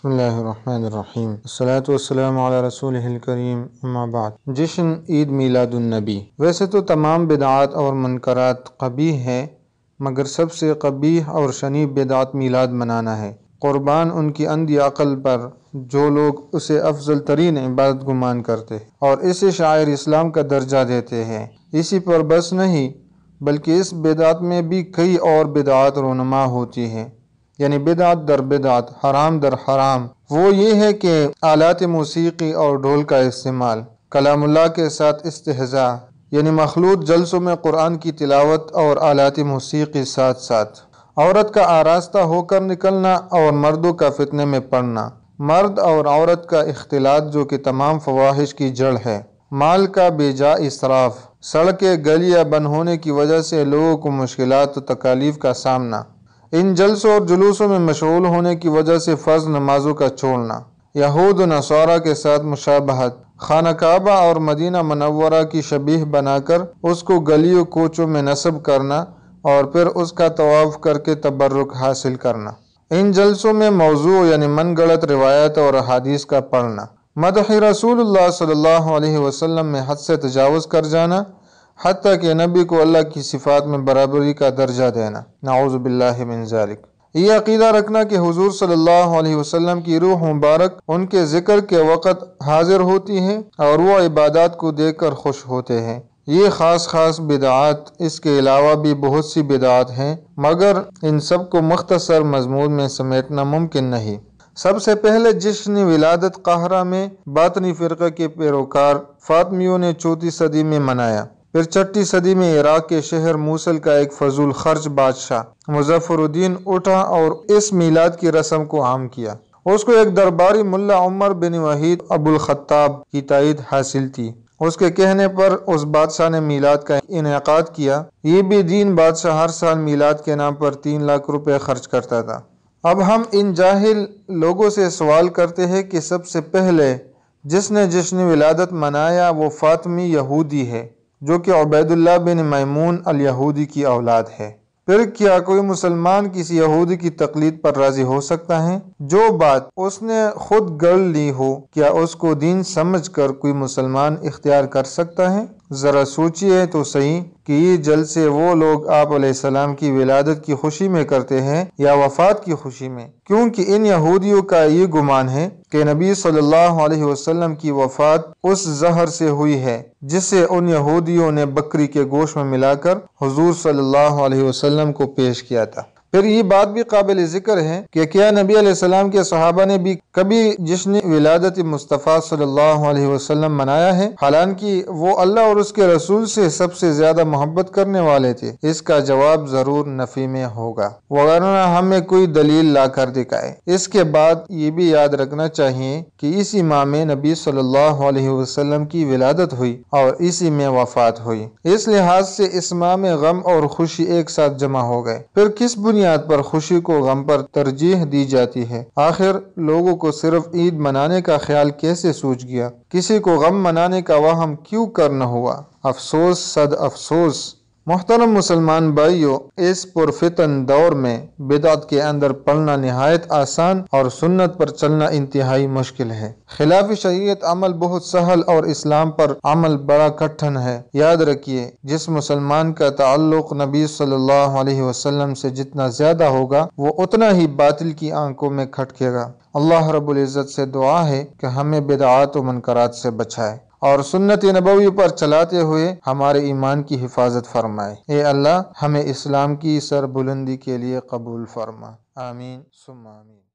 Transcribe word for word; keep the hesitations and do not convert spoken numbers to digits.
بسم اللہ الرحمن الرحیم، الصلاۃ والسلام علی رسولہ الکریم، اما بعد۔ جشن عید میلاد النبی۔ ویسے تو تمام بدعات اور منکرات قبیح ہے، مگر سب سے قبیح اور شنیع بدعت میلاد منانا ہے، قربان ان کی اندھی عقل پر جو لوگ اسے افضل ترین عبادت گمان کرتے اور اسے شاعر اسلام کا درجہ دیتے ہیں۔ اسی پر بس نہیں بلکہ اس بدعت میں بھی کئی اور بدعات رونما ہوتی ہیں، یعنی بدعت در بدعت، حرام در حرام۔ وہ یہ ہے کہ آلات موسیقی اور ڈھول کا استعمال، کلام اللہ کے ساتھ استہزاء، یعنی مخلوط جلسوں میں قرآن کی تلاوت اور آلات موسیقی ساتھ ساتھ، عورت کا آراستہ ہو کر نکلنا اور مردوں کا فتنے میں پڑنا، مرد اور عورت کا اختلاط جو کہ تمام فواحش کی جڑ ہے، مال کا بے جا اسراف، سڑکیں گلیاں بند ہونے کی وجہ سے لوگوں کو مشکلات و تکالیف کا سامنا، ان جلسوں اور جلوسوں میں مشغول ہونے کی وجہ سے فرض نمازوں کا چھوڑنا، یہود و نصارہ کے ساتھ مشابہت، خانہ کعبہ اور مدینہ منورہ کی شبیہ بنا کر اس کو گلیوں کوچوں میں نصب کرنا اور پھر اس کا طواف کر کے تبرک حاصل کرنا، ان جلسوں میں موضوع یعنی من گڑت روایت اور احادیث کا پڑھنا، مدح رسول اللہ صلی اللہ علیہ وسلم میں حد سے تجاوز کر جانا، حتیٰ کہ نبی کو اللہ کی صفات میں برابری کا درجہ دینا، نعوذ باللہ من ذالک۔ یہ عقیدہ رکھنا کہ حضور صلی اللہ علیہ وسلم کی روح مبارک ان کے ذکر کے وقت حاضر ہوتی ہے اور وہ عبادات کو دیکھ کر خوش ہوتے ہیں، یہ خاص خاص بدعات۔ اس کے علاوہ بھی بہت سی بدعات ہیں، مگر ان سب کو مختصر مضمون میں سمیٹنا ممکن نہیں۔ سب سے پہلے جشن ولادت قاہرہ میں باطنی فرقہ کے پیروکار فاطمیوں نے چوتھی صدی میں منایا، پھر چھٹی صدی میں عراق کے شہر موصل کا ایک فضول خرچ بادشاہ مظفر الدین اٹھا اور اس میلاد کی رسم کو عام کیا۔ اس کو ایک درباری ملا عمر بن وحید ابو الخطاب کی تائید حاصل تھی، اس کے کہنے پر اس بادشاہ نے میلاد کا انعقاد کیا۔ یہ بھی دین بادشاہ ہر سال میلاد کے نام پر تین لاکھ روپے خرچ کرتا تھا۔ اب ہم ان جاہل لوگوں سے سوال کرتے ہیں کہ سب سے پہلے جس نے جشن ولادت منایا وہ فاطمی یہودی ہے جو کہ عبید اللہ بن میمون الیہودی کی اولاد ہے۔ پھر کیا کوئی مسلمان کسی یہودی کی تقلید پر راضی ہو سکتا ہے؟ جو بات اس نے خود گڑھ لی ہو، کیا اس کو دین سمجھ کر کوئی مسلمان اختیار کر سکتا ہے؟ ذرا سوچئے تو صحیح کہ یہ جلسے وہ لوگ آپ علیہ السلام کی ولادت کی خوشی میں کرتے ہیں یا وفات کی خوشی میں، کیونکہ ان یہودیوں کا یہ گمان ہے کہ نبی صلی اللہ علیہ وسلم کی وفات اس زہر سے ہوئی ہے جسے ان یہودیوں نے بکری کے گوشت میں ملا کر حضور صلی اللہ علیہ وسلم کو پیش کیا تھا۔ پھر یہ بات بھی قابل ذکر ہے کہ کیا نبی علیہ السلام کے صحابہ نے بھی کبھی جشن ولادت مصطفیٰ صلی اللہ علیہ وسلم منایا ہے، حالانکہ وہ اللہ اور اس کے رسول سے سب سے زیادہ محبت کرنے والے تھے؟ اس کا جواب ضرور نفی میں ہوگا، وگرنہ ہمیں کوئی دلیل لا کر دکھائے۔ اس کے بعد یہ بھی یاد رکھنا چاہیے کہ اسی ماہ میں نبی صلی اللہ علیہ وسلم کی ولادت ہوئی اور اسی میں وفات ہوئی، اس لحاظ سے اس ماہ میں غم اور خوشی ایک ساتھ جمع ہو گئے۔ پھر کس بنیاد پر خوشی کو غم پر ترجیح دی جاتی ہے؟ آخر لوگوں کو صرف عید منانے کا خیال کیسے سوچ گیا؟ کسی کو غم منانے کا وہم کیوں کرنا ہوا؟ افسوس صد افسوس۔ محترم مسلمان بھائیوں، اس پرفتن دور میں بدعت کے اندر پڑنا نہایت آسان اور سنت پر چلنا انتہائی مشکل ہے۔ خلاف شریعت عمل بہت سہل اور اسلام پر عمل بڑا کٹھن ہے۔ یاد رکھیے، جس مسلمان کا تعلق نبی صلی اللہ علیہ وسلم سے جتنا زیادہ ہوگا وہ اتنا ہی باطل کی آنکھوں میں کھٹکے گا۔ اللہ رب العزت سے دعا ہے کہ ہمیں بدعات و منکرات سے بچائے اور سنت نبوی پر چلاتے ہوئے ہمارے ایمان کی حفاظت فرمائے۔ اے اللہ، ہمیں اسلام کی سربلندی کے لیے قبول فرما۔ آمین ثم آمین۔